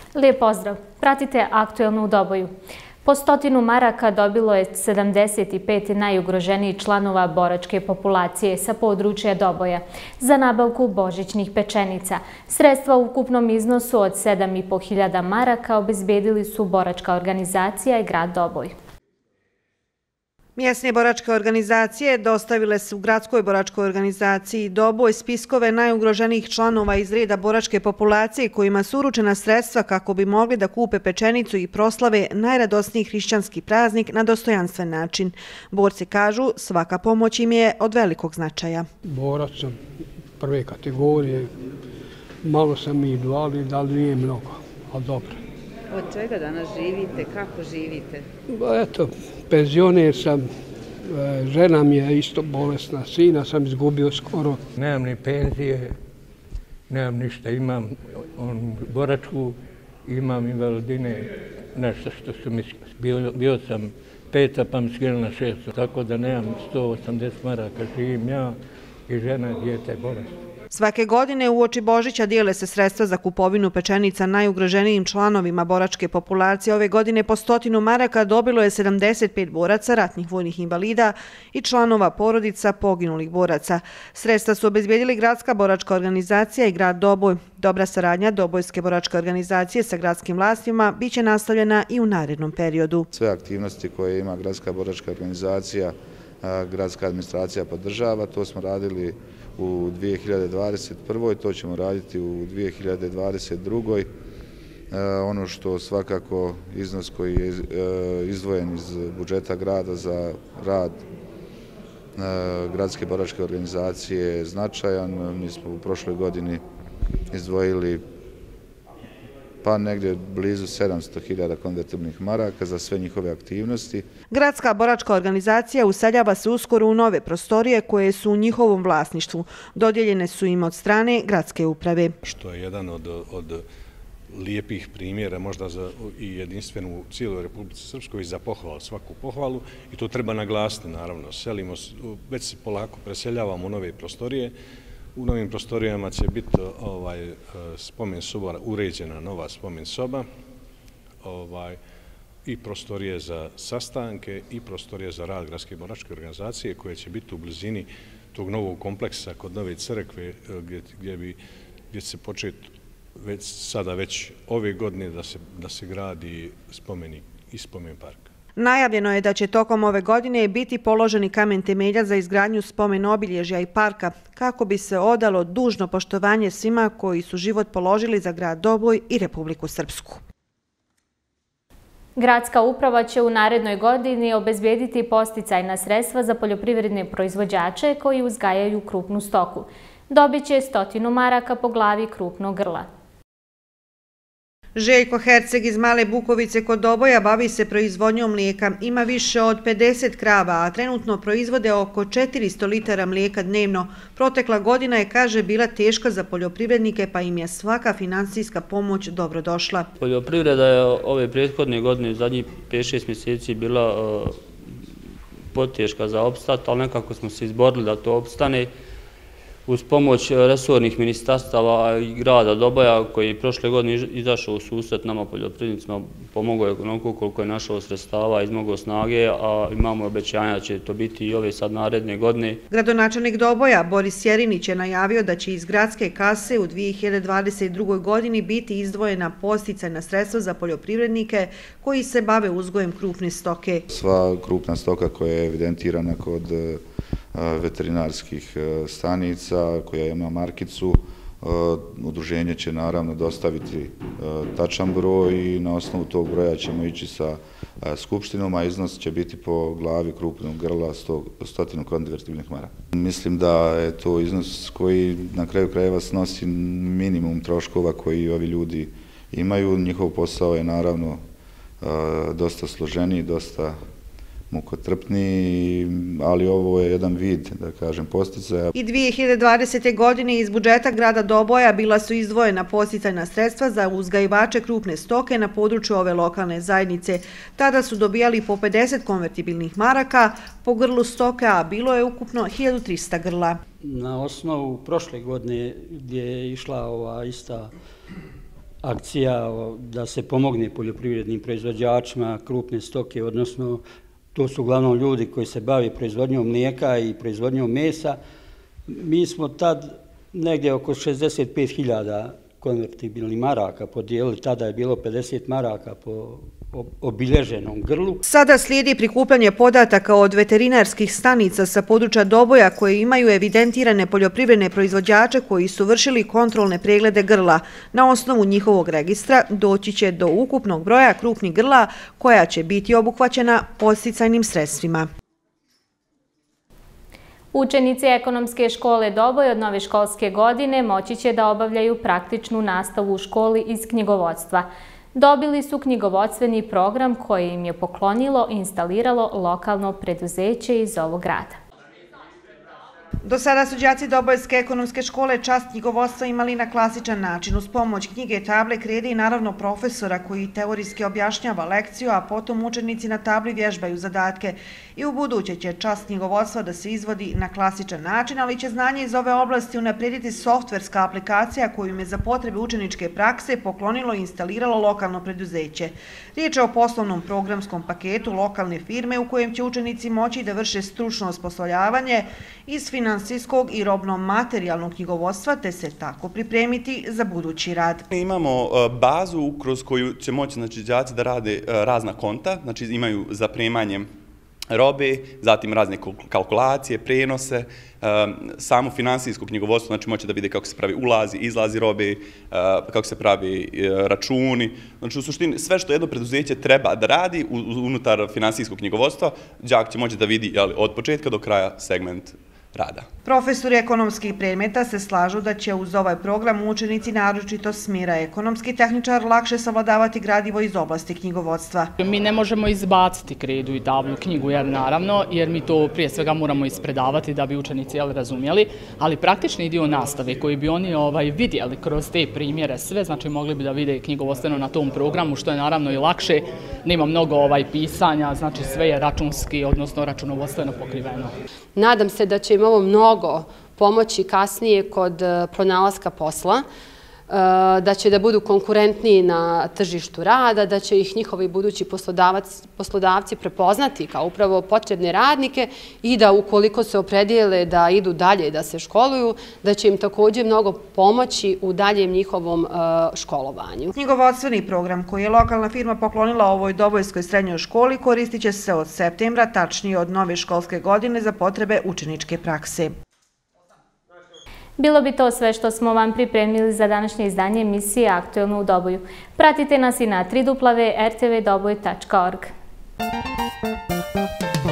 Lijep pozdrav! Pratite Aktuelno u Doboju. Po 100 maraka dobilo je 75 najugroženijih članova boračke populacije sa područja Doboja za nabavku božićnih pečenica. Sredstva u ukupnom iznosu od 7.500 maraka obezbedili su boračka organizacija i grad Doboj. Mjesne boračke organizacije dostavile su gradskoj boračkoj organizaciji Doboj spiskove najugroženijih članova iz reda boračke populacije kojima su uručena sredstva kako bi mogli da kupe pečenicu i proslave najradosniji hrišćanski praznik na dostojanstven način. Borci kažu svaka pomoć im je od velikog značaja. Borac sam prve kategorije, malo sam i invalid, ali nije mnogo, ali dobro. Od čega danas živite? Kako živite? Eto, penzioner sam, žena mi je isto bolesna, sina sam izgubio skoro. Nemam ni penzije, nemam ništa, imam boračku, imam invalidine, nešto što su mi, bio sam 5, pa mi skrenula na 6, tako da nemam 180 maraka, živim ja i žena i dijete bolesno. Svake godine uoči Božića dijele se sredstva za kupovinu pečenica najugroženijim članovima boračke populacije. Ove godine po 100 maraka dobilo je 75 boraca, ratnih vojnih invalida i članova porodica poginulih boraca. Sredstva su obezbedili gradska boračka organizacija i grad Doboj. Dobra saradnja Dobojske boračke organizacije sa gradskim vlastima biće nastavljena i u narednom periodu. Sve aktivnosti koje ima gradska boračka organizacija, gradska administracija podržava, to smo radili u 2021. To ćemo raditi u 2022. Ono što svakako iznos koji je izdvojen iz budžeta grada za rad gradske boračke organizacije je značajan. Mi smo u prošloj godini izdvojili pa negdje blizu 700.000 konvertibilnih maraka za sve njihove aktivnosti. Gradska boračka organizacija useljava se uskoro u nove prostorije koje su u njihovom vlasništvu. Dodijeljene su im od strane gradske uprave. Što je jedan od lijepih primjera, možda i jedinstven u cijeloj Republici Srpskoj, za pohvalu, svaku pohvalu. I to treba naglasiti, naravno. Selimo, već se polako preseljavamo u nove prostorije. U novim prostorijama će biti spomen soba, uređena nova spomen soba i prostorije za sastanke i prostorije za rad gradske boračke organizacije koje će biti u blizini tog novog kompleksa kod nove crkve gdje će se početi sada već ove godine da se gradi spomenik i spomen park. Najavljeno je da će tokom ove godine biti položeni kamen temelja za izgradnju spomen obilježja i parka, kako bi se odalo dužno poštovanje svima koji su život položili za grad Doboj i Republiku Srpsku. Gradska uprava će u narednoj godini obezbediti podsticajna sredstva za poljoprivredne proizvođače koji uzgajaju krupnu stoku. Dobit će 100 maraka po glavi krupnog grla. Željko Herceg iz Male Bukovice kod Doboja bavi se proizvodnjom mlijeka. Ima više od 50 krava, a trenutno proizvode oko 400 litara mlijeka dnevno. Protekla godina je, kaže, bila teška za poljoprivrednike, pa im je svaka finansijska pomoć dobrodošla. Poljoprivreda je ove prethodne godine, zadnjih 5-6 mjeseci, bila poteška za opstat, ali nekako smo se izborili da to opstane. Uz pomoć resornih ministarstava i grada Doboja, koji je prošle godine izašao u susret nama poljoprivrednicima, pomogao je onoliko koliko je našao sredstava, izmogao snage, a imamo obećanja da će to biti i ove sad naredne godine. Gradonačelnik Doboja Boris Jerinić je najavio da će iz gradske kase u 2022. godini biti izdvojena podsticajna sredstva za poljoprivrednike koji se bave uzgojem krupne stoke. Sva krupna stoka koja je evidentirana kod veterinarskih stanica, koja ima markicu, udruženje će naravno dostaviti tačan broj i na osnovu tog broja ćemo ići sa skupštinom, a iznos će biti po glavi krupnog grla 100 konvertibilnih maraka. Mislim da je to iznos koji na kraju krajeva snosi minimum troškova koji ovi ljudi imaju. Njihov posao je naravno dosta složeniji, dosta mukotrpniji, ali ovo je jedan vid, da kažem, podsticaja. I 2020. godine iz budžeta grada Doboja bila su izdvojena podsticajna sredstva za uzgajivače krupne stoke na području ove lokalne zajednice. Tada su dobijali po 50 konvertibilnih maraka po grlu stoke, a bilo je ukupno 1300 grla. Na osnovu prošle godine gdje je išla ova ista akcija da se pomogne poljoprivrednim proizvođačima krupne stoke, odnosno to su uglavnom ljudi koji se bave proizvodnjom mlijeka i proizvodnjom mesa. Mi smo tad negdje oko 65.000 konvertibilnih maraka podijelili, tada je bilo 50 maraka po obilježenom grlu. Sada slijedi prikupljanje podataka od veterinarskih stanica sa područja Doboja koje imaju evidentirane poljoprivredne proizvođače koji su vršili kontrolne preglede grla. Na osnovu njihovog registra doći će do ukupnog broja krupnih grla koja će biti obuhvaćena podsticajnim sredstvima. Učenici Ekonomske škole Doboj od nove školske godine moći će da obavljaju praktičnu nastavu u školi iz knjigovodstva. Dobili su knjigovodstveni program koji im je poklonilo i instaliralo lokalno preduzeće iz ovog grada. Do sada su đaci Dobojske ekonomske škole čast knjigovodstva imali na klasičan način uz pomoć knjige, table, krede i naravno profesora koji teorijski objašnjava lekciju, a potom učenici na tabli vježbaju zadatke. I u buduće će čast knjigovodstva da se izvodi na klasičan način, ali će znanje iz ove oblasti unaprijediti softverska aplikacija koju im je za potrebe učeničke prakse poklonilo i instaliralo lokalno preduzeće. Riječ je o poslovnom programskom paketu lokalne firme u kojem će učenici moći da vrše stručno osposobljavanje iz finansijskog i robno-materijalnog knjigovodstva te se tako pripremiti za budući rad. Imamo bazu kroz koju će moći đaci da rade razna konta, znači imaju zapremanje robe, zatim razne kalkulacije, prenose, samo finansijsko knjigovodstvo, znači moći da vide kako se pravi ulazi, izlazi robe, kako se pravi računi. Znači u suštini sve što jedno preduzeće treba da radi unutar finansijskog knjigovodstva, đak će moći da vidi od početka do kraja segment rada. Profesori ekonomskih predmeta se slažu da će uz ovaj program učenici naročito smjera ekonomski tehničar lakše savladavati gradivo iz oblasti knjigovodstva. Mi ne možemo izbaciti kredu i tablu knjigu, jer mi to prije svega moramo ispredavati da bi učenici razumjeli, ali praktični dio nastave koji bi oni vidjeli kroz te primjere sve, znači mogli bi da vide knjigovodstveno na tom programu, što je naravno i lakše, nema mnogo pisanja, znači sve je računski, odnosno računovodstveno pokriveno. Nadam se da će im ovo mnogo pomoći kasnije kod pronalaska posla, da će da budu konkurentniji na tržištu rada, da će ih njihovi budući poslodavci prepoznati kao upravo potrebne radnike i da ukoliko se opredijele da idu dalje, da se školuju, da će im također mnogo pomoći u daljem njihovom školovanju. Knjigovodstveni program koji je lokalna firma poklonila ovoj Dobojskoj srednjoj školi koristit će se od septembra, tačnije od nove školske godine za potrebe učeničke prakse. Bilo bi to sve što smo vam pripremili za današnje izdanje emisije Aktuelno u Doboju. Pratite nas i na www.rtvdoboj.org.